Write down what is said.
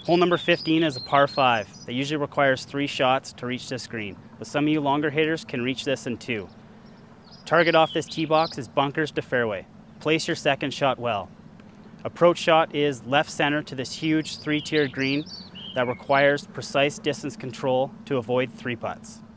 Hole number 15 is a par 5 that usually requires 3 shots to reach this green, but some of you longer hitters can reach this in 2. Target off this tee box is bunkers to fairway. Place your second shot well. Approach shot is left center to this huge 3-tiered green that requires precise distance control to avoid 3 putts.